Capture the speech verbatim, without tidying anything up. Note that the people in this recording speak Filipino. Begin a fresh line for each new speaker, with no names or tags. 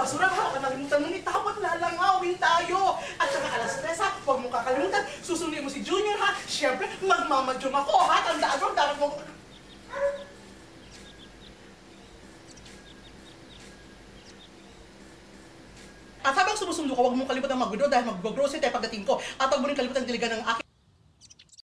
basura, ha? Huwag nakalimutan mo ni Tapot, lalangawin tayo. At saka alas tres, ha? Huwag mo kakalimutan, susunod mo si Junior, ha? Siyempre, magmamadyong ako, ha? Tandaan mo, dapat mo... At habang sumusundo ka, huwag mong kalimutan mag-grow dahil mag-grocery tayo pagdating ko. At huwag mo rin kalimutan diligan ng aking